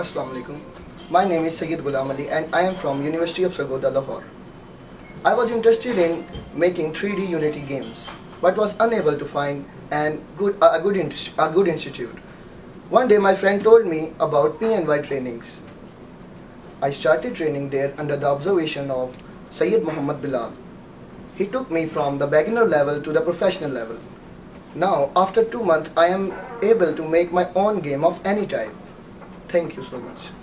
Assalamu alaikum. My name is Sayyid Ghulam Ali and I am from University of Sargodha, Lahore. I was interested in making 3D Unity games but was unable to find a good institute. One day my friend told me about PNY Trainings. I started training there under the observation of Sayyid Muhammad Bilal. He took me from the beginner level to the professional level. Now, after 2 months, I am able to make my own game of any type. Thank you so much.